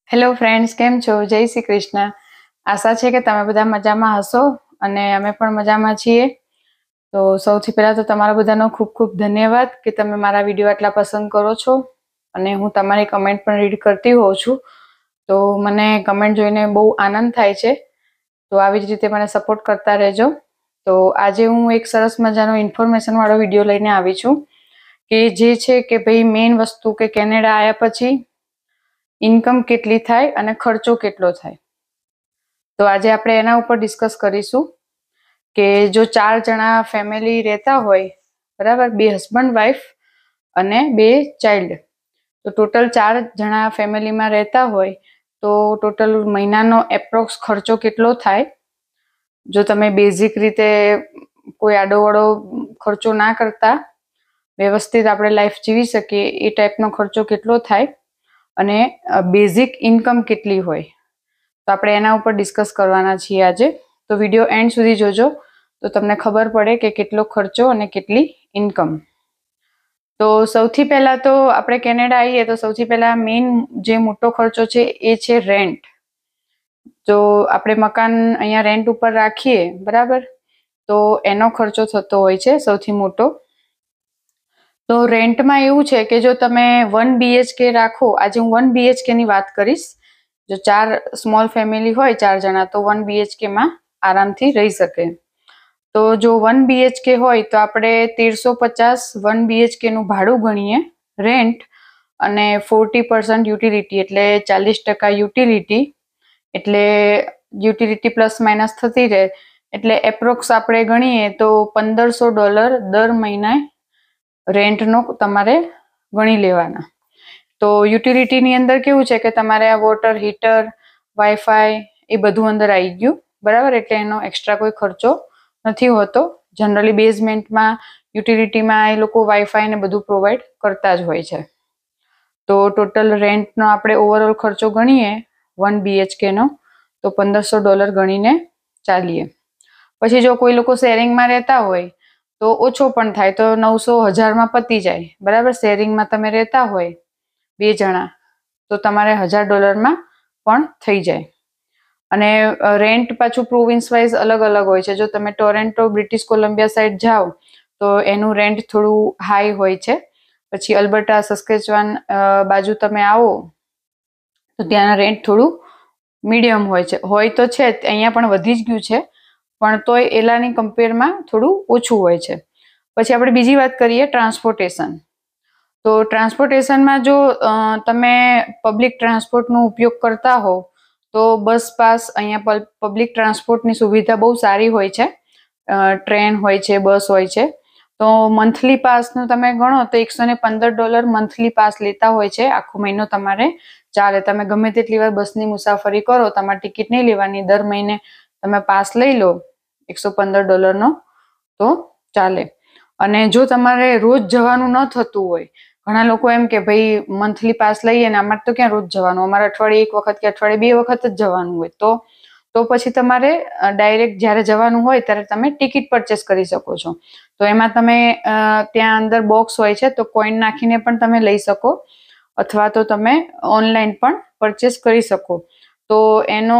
Hello friends, કેમ છો? જય શ્રી કૃષ્ણ. આશા છે કે તમે બધા મજામાં હશો અને અમે પણ મજામાં છીએ. તો સૌથી પહેલા તો તમારા બધાનો ખૂબ ખૂબ ધન્યવાદ કે તમે મારા વિડીયો આટલા પસંદ કરો છો અને હું તમારી કમેન્ટ પણ રીડ કરતી હોઉં છું. તો મને કમેન્ટ જોઈને બહુ આનંદ થાય છે. તો આવી જ રીતે મને સપોર્ટ કરતા રહેજો. તો આજે હું એક સરસ મજાનો ઇન્ફોર્મેશન વાળો વિડીયો લઈને આવી છું કે જે છે કે ભાઈ મેઇન વસ્તુ કે કેનેડા આવ્યા પછી ઇન્કમ કેટલી થાય અને ખર્ચો કેટલો થાય. તો આજે આપણે એના ઉપર ડિસ્કસ કરીશું કે જો 4 જણા ફેમિલી રહેતા હોય, બરાબર, 2 હસબન્ડ વાઈફ અને 2 ચાઇલ્ડ, તો ટોટલ 4 જણા ફેમિલીમાં રહેતા હોય તો ટોટલ મહિનાનો એપ્રોક્સ ખર્ચો કેટલો થાય. જો તમે બેઝિક રીતે કોઈ આડોવડો ખર્ચો ના કરતા વ્યવસ્થિત આપણે લાઈફ જીવી શકીએ એ ટાઈપનો ખર્ચો કેટલો થાય અને બેઝિક ઇન્કમ કેટલી હોય, તો આપણે એના ઉપર ડિસ્કસ કરવાના છીએ આજે. તો વિડીયો એન્ડ સુધી જોજો તો તમને ખબર પડે કે કેટલો ખર્ચો અને કેટલી ઇન્કમ. તો સૌથી પહેલા તો આપણે કેનેડા આવીએ તો સૌથી પહેલા મેઇન જે મોટો ખર્ચો છે એ છે રેન્ટ. તો આપણે મકાન અહીંયા રેન્ટ ઉપર રાખીએ, બરાબર, તો એનો ખર્ચો થતો હોય છે સૌથી મોટો. તો રેન્ટમાં એવું છે કે જો તમે 1 BHK રાખો, આજે હું 1 BHK ની વાત કરીશ. જો 4 સ્મોલ ફેમિલી હોય, 4 જણા, તો 1 BHK માં આરામથી રહી શકે. તો જો 1 BHK હોય તો આપણે 1350 1 BHK નું ભાડું ગણીએ રેન્ટ અને 40% યુટિલિટી એટલે 40% યુટિલિટી, એટલે યુટિલિટી પ્લસ માઇનસ થતી રહે, એટલે એપ્રોક્સ આપણે ગણીએ તો $1500 દર મહિને રેન્ટનો તમારે ગણી લેવાના. તો યુટિલિટીની અંદર કેવું છે કે તમારે આ વોટર હીટર, વાઈફાઈ એ બધું અંદર આવી ગયું, બરાબર, એટલે એનો એક્સ્ટ્રા કોઈ ખર્ચો નથી હોતો. જનરલી બેઝમેન્ટમાં યુટિલિટીમાં એ લોકો વાઈફાઈ ને બધું પ્રોવાઈડ કરતા જ હોય છે. તો ટોટલ રેન્ટનો આપણે ઓવરઓલ ખર્ચો ગણીએ 1 BHK નો તો $1500 ગણીને ચાલીએ. પછી જો કોઈ લોકો શેરિંગમાં રહેતા હોય તો ઓછો પણ થાય, તો 900-1000 પતી જાય, બરાબર. શેરિંગમાં તમે રહેતા હોય 2 જણા તો તમારે $1000 પણ થઈ જાય. અને રેન્ટ પાછું પ્રોવિન્સ વાઇઝ અલગ અલગ હોય છે. જો તમે ટોરેન્ટો, બ્રિટિશ કોલંબિયા સાઈડ જાઓ તો એનું રેન્ટ થોડું હાઈ હોય છે. પછી અલ્બર્ટા, સસ્કેચવાન બાજુ તમે આવો તો ત્યાંના રેન્ટ થોડું મીડિયમ હોય છે. હોય તો છે, અહીંયા પણ વધી જ ગયું છે, પણ તોય એલાની કમ્પેરમાં થોડું ઓછું હોય છે. પછી આપણે બીજી વાત કરીએ ટ્રાન્સપોર્ટેશન. તો ટ્રાન્સપોર્ટેશનમાં જો તમે પબ્લિક ટ્રાન્સપોર્ટનો ઉપયોગ કરતા હો તો બસ પાસ, અહીંયા પબ્લિક ટ્રાન્સપોર્ટની સુવિધા બહુ સારી હોય છે. ટ્રેન હોય છે, બસ હોય છે. તો મંથલી પાસનું તમે ગણો તો $115 મંથલી પાસ લેતા હોય છે. આખો મહિનો તમારે ચાલે. તમે ગમે તેટલી વાર બસની મુસાફરી કરો, તમારે ટિકિટ નહીં લેવાની, દર મહિને તમે પાસ લઈ લો $115 તો ચાલે. અને જો તમારે રોજ જવાનું ન થતું હોય, ઘણા લોકો એમ કે ભાઈ મંથલી પાસ લઈએ ને અમારે તો ક્યાં રોજ જવાનું, અમારે અઠવાડિયે 1 વખત કે અઠવાડિયે 2 વખત જ જવાનું હોય, તો પછી તમારે ડાયરેક્ટ જ્યારે જવાનું હોય ત્યારે તમે ટિકિટ પરચેસ કરી શકો છો. તો એમાં તમે ત્યાં અંદર બોક્સ હોય છે, તો કોઈન નાખીને પણ તમે લઈ શકો અથવા તો તમે ઓનલાઈન પણ પરચેસ કરી શકો. તો એનો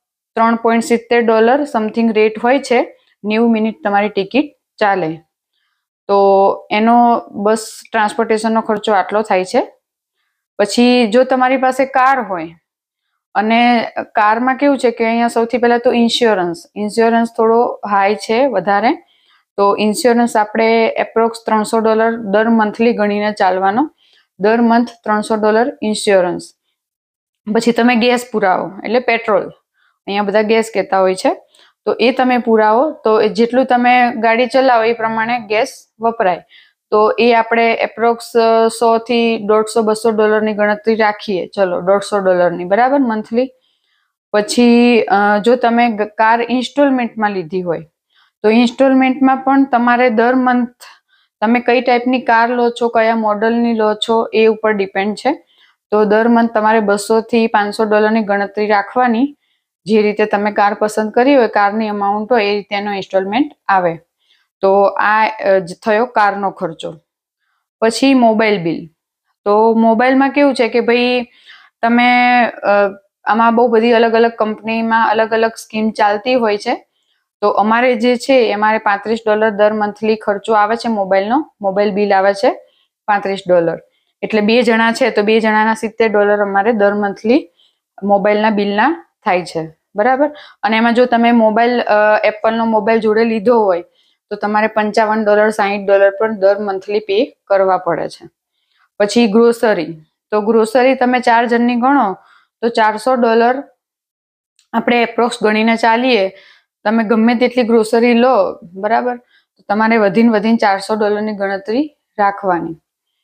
$3.70 સમથિંગ રેટ હોય છે. 90 મિનિટ તમારી ટિકિટ ચાલે. તો એનો બસ ટ્રાન્સપોર્ટેશનનો ખર્ચો આટલો થાય છે. પછી જો તમારી પાસે કાર હોય, અને કારમાં કેવું છે કે અહીંયા સૌથી પહેલાં તો ઇન્સ્યોરન્સ થોડો હાઈ છે, વધારે. તો ઇન્સ્યોરન્સ આપણે એપ્રોક્સ $300 દર મંથલી ગણીને ચાલવાનો. દર મંથ $300 ઇન્સ્યોરન્સ. પછી તમે ગેસ પુરાવો, એટલે પેટ્રોલ, અહીંયા બધા ગેસ કહેતા હોય છે, તો એ તમે પુરાવો. તો જેટલું તમે ગાડી ચલાવો એ પ્રમાણે ગેસ વપરાય. તો એ આપણે એપ્રોક્સ $100 થી $150-200 ગણતરી રાખીએ. ચલો, $150, બરાબર, મંથલી. પછી જો તમે કાર ઇન્સ્ટોલમેન્ટમાં લીધી હોય તો ઇન્સ્ટોલમેન્ટમાં પણ તમારે દર મંથ તમે કઈ ટાઈપની કાર લો છો, કયા મોડલની લો છો એ ઉપર ડિપેન્ડ છે. તો દર મંથ તમારે $200 થી $500 ગણતરી રાખવાની. જે રીતે તમે કાર પસંદ કરી હોય, કારની અમાઉન્ટ હોય, એ રીતે એનો ઇન્સ્ટોલમેન્ટ આવે. તો આ થયો કારનો ખર્ચો. પછી મોબાઈલ બિલ. તો મોબાઈલમાં કેવું છે કે ભાઈ તમે આમાં બહુ બધી અલગ અલગ કંપનીમાં અલગ અલગ સ્કીમ ચાલતી હોય છે. તો અમારે જે છે અમારે $35 દર મંથલી ખર્ચો આવે છે મોબાઈલ બિલ આવે છે $35. એટલે 2 જણા છે તો 2 જણાના $70 અમારે દર મંથલી મોબાઈલના બિલના થાય છે, બરાબર. અને એમાં જો તમે મોબાઈલ એપલનો મોબાઈલ જોડે લીધો હોય તો તમારે $55 $60 પણ દર મંથલી પે કરવા પડે છે. પછી ગ્રોસરી, તો ગ્રોસરી તમે 4 જણની ગણો તો $400 આપણે એપ્રોક્સ ગણીને ચાલીએ. તમે ગમે તેટલી ગ્રોસરી લો, બરાબર, તો તમારે વધીને $400 ની ગણતરી રાખવાની.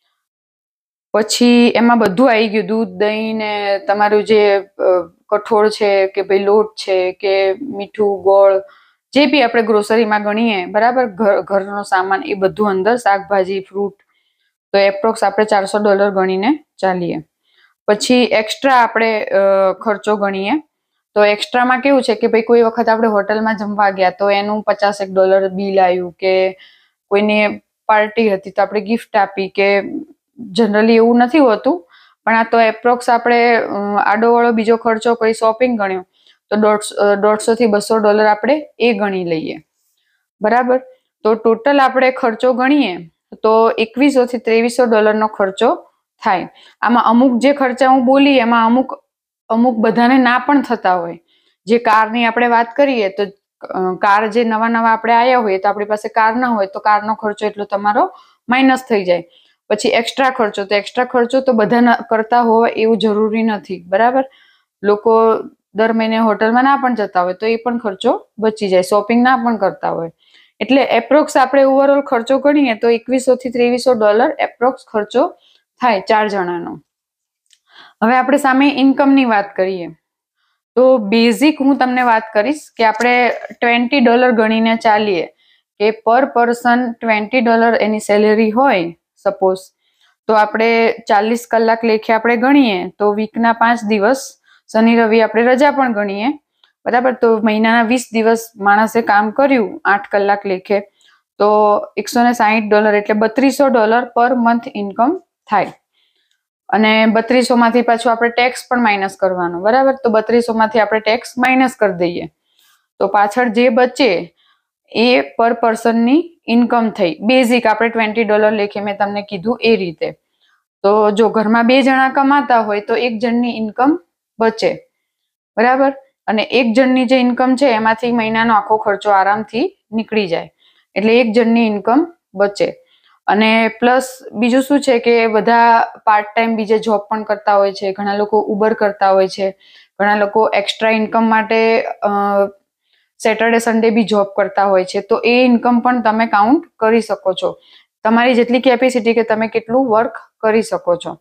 પછી એમાં બધું આવી ગયું, દૂધ, દહીં ને તમારું જે કઠોળ છે કે ભાઈ લોટ છે કે મીઠું, ગોળ, જે બી આપણે ગ્રોસરીમાં ગણીએ, બરાબર, ઘરનો સામાન એ બધું અંદર, શાકભાજી, ફ્રૂટ, તો એપ્રોક્સ આપણે $400 ગણીને ચાલીએ. પછી એક્સ્ટ્રા આપણે ખર્ચો ગણીએ તો એક્સ્ટ્રામાં કેવું છે કે ભાઈ કોઈ વખત આપણે હોટલમાં જમવા ગયા તો એનું $50 બિલ આવ્યું, કે કોઈની પાર્ટી હતી તો આપણે ગિફ્ટ આપી, કે જનરલી એવું નથી હોતું, પણ આ તો એપ્રોક્સ આપણે આડોવાળો બીજો ખર્ચો કોઈ શોપિંગ ગણ્યો તો $150 થી $200 આપણે એ ગણી લઈએ, બરાબર. તો ટોટલ આપણે ખર્ચો ગણીએ તો $2100 થી $2300 ખર્ચો થાય. આમાં અમુક જે ખર્ચા હું બોલી એમાં અમુક બધાને ના પણ થતા હોય. જે કારની આપણે વાત કરીએ તો કાર જે નવા આપણે આવ્યા હોઈએ તો આપણી પાસે કાર ના હોય તો કારનો ખર્ચો એટલો તમારો માઇનસ થઈ જાય. પછી એક્સ્ટ્રા ખર્ચો, તો એક્સ્ટ્રા ખર્ચો તો બધા કરતા હોય એવું જરૂરી નથી, બરાબર. લોકો દર મહિને હોટલમાં ના પણ જતા હોય તો એ પણ ખર્ચો બચી જાય, શોપિંગ ના પણ કરતા હોય. એટલે એપ્રોક્સ આપણે ઓવરઓલ ખર્ચો ગણીએ તો $2100 થી $2300 એપ્રોક્સ ખર્ચો થાય 4 જણાનો. હવે આપણે સામે ઇન્કમની વાત કરીએ તો બેઝિક હું તમને વાત કરીશ કે આપણે $20 ગણીને ચાલીએ કે પર પર્સન $20 એની સેલેરી હોય સપોઝ, તો આપણે 40 કલાક લેખે આપણે ગણીએ તો વીકના 5 દિવસ, શનિ રવિ આપણે રજા પણ ગણીએ, બરાબર. તો મહિનાના 20 દિવસ માણસે કામ કર્યું 8 કલાક લેખે તો $160 એટલે $3200 પર મંથ ઇન્કમ થાય. અને 3200 માંથી પાછું આપણે ટેક્સ પણ માઇનસ કરવાનો, બરાબર. તો 3200 માંથી આપણે ટેક્સ માઇનસ કરી દઈએ તો પાછળ જે બચે એ પર પર્સનની ઇન્કમ થઈ. બેઝિક આપણે $20 લેખે મેં તમને કીધું એ રીતે. તો જો ઘરમાં 2 જણા કમાતા હોય તો 1 જણની ઇન્કમ બચે, બરાબર. અને 1 જણની જે ઇન્કમ છે એમાંથી મહિનાનો આખો ખર્ચો આરામથી નીકળી જાય, એટલે 1 જણની ઇન્કમ બચે. અને પ્લસ બીજું શું છે કે બધા પાર્ટ ટાઈમ બીજે જોબ પણ કરતા હોય છે, ઘણા લોકો ઉબર કરતા હોય છે, ઘણા લોકો એક્સ્ટ્રા ઇન્કમ માટે સેટરડે સન્ડે બી જોબ કરતા હોય છે. તો એ ઇન્કમ પણ તમે કાઉન્ટ કરી શકો છો, તમારી જેટલી કેપેસિટી કે તમે કેટલું વર્ક કરી શકો છો.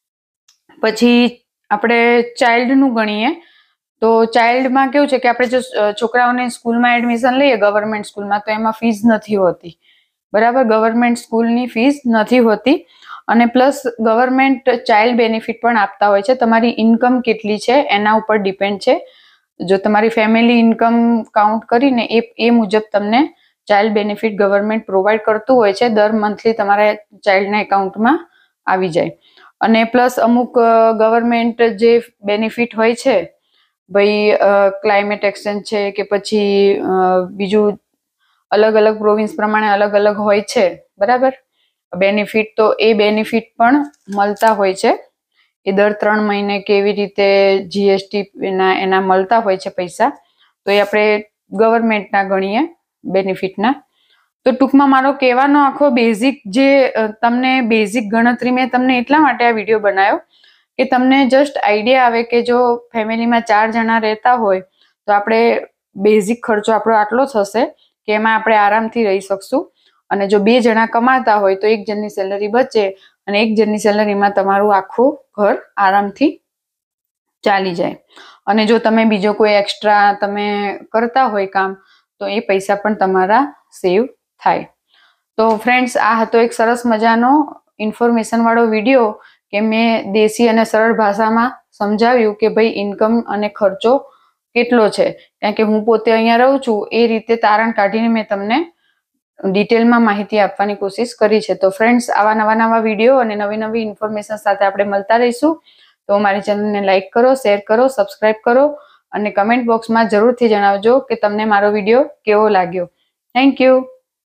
પછી આપણે ચાઇલ્ડનું ગણીએ તો ચાઇલ્ડમાં કેવું છે કે આપણે જો છોકરાઓને સ્કૂલમાં એડમિશન લઈએ ગવર્મેન્ટ સ્કૂલમાં તો એમાં ફીસ નથી હોતી, બરાબર. ગવર્મેન્ટ સ્કૂલની ફીસ નથી હોતી. અને પ્લસ ગવર્મેન્ટ ચાઇલ્ડ બેનિફિટ પણ આપતા હોય છે. તમારી ઇન્કમ કેટલી છે એના ઉપર ડિપેન્ડ છે. જો તમારી ફેમિલી ઇન્કમ કાઉન્ટ કરીને એ મુજબ તમને ચાઇલ્ડ બેનિફિટ ગવર્મેન્ટ પ્રોવાઈડ કરતું હોય છે, દર મંથલી તમારા ચાઇલ્ડના એકાઉન્ટમાં આવી જાય. અને પ્લસ અમુક ગવર્મેન્ટ જે બેનિફિટ હોય છે, ભાઈ ક્લાઇમેટ એક્સચેન્જ છે કે પછી બીજું અલગ અલગ પ્રોવિન્સ પ્રમાણે અલગ અલગ હોય છે, બરાબર, બેનિફિટ. તો એ બેનિફિટ પણ મળતા હોય છે. એ દર 3 મહિને કેવી રીતે જીએસટી એના મળતા હોય છે પૈસા, તો એ આપણે ગવર્મેન્ટના ગણીએ બેનિફિટના. તો ટૂંકમાં મારો કહેવાનો આખો બેઝિક જે તમને બેઝિક ગણતરી મેં તમને એટલા માટે આ વિડીયો બનાવ્યો કે તમને જસ્ટ આઈડિયા આવે કે જો ફેમિલીમાં 4 જણા રહેતા હોય તો આપણે બેઝિક ખર્ચો આપણો આટલો થશે કે એમાં આપણે આરામથી રહી શકશું. અને જો 2 જણા કમાતા હોય તો 1 જણની સેલરી બચે અને 1 જણની સેલરીમાં તમારું આખું ઘર આરામથી ચાલી જાય. અને જો તમે બીજો કોઈ એક્સ્ટ્રા તમે કરતા હોય કામ તો એ પૈસા પણ તમારા સેવ થાય. તો ફ્રેન્ડ્સ, આ હતો એક સરસ મજાનો ઇન્ફોર્મેશન વાળો વિડીયો કે મેં દેશી અને સરળ ભાષામાં સમજાવ્યું કે ભાઈ ઇન્કમ અને ખર્ચો કેટલો છે. કારણ કે હું પોતે અહીંયા રહું છું એ રીતે તારણ કાઢીને મેં તમને ડિટેલમાં માહિતી આપવાની કોશિશ કરી છે. તો ફ્રેન્ડ્સ, આવા નવા વિડીયો અને નવી ઇન્ફોર્મેશન સાથે આપણે મળતા રહીશું. તો મારી ચેનલને લાઈક કરો, શેર કરો, સબસ્ક્રાઈબ કરો અને કમેન્ટ બોક્સમાં જરૂરથી જણાવજો કે તમને મારો વિડીયો કેવો લાગ્યો. Thank you.